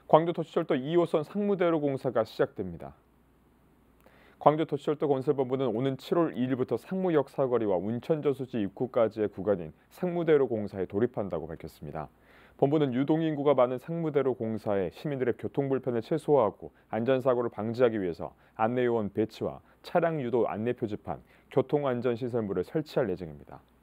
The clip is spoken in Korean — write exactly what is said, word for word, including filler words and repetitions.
광주도시철도 이 호선 상무대로 공사가 시작됩니다. 광주도시철도 건설본부는 오는 칠월 이일부터 상무역 사거리와 운천저수지 입구까지의 구간인 상무대로 공사에 돌입한다고 밝혔습니다. 본부는 유동인구가 많은 상무대로 공사에 시민들의 교통 불편을 최소화하고 안전사고를 방지하기 위해서 안내요원 배치와 차량 유도 안내 표지판, 교통안전시설물을 설치할 예정입니다.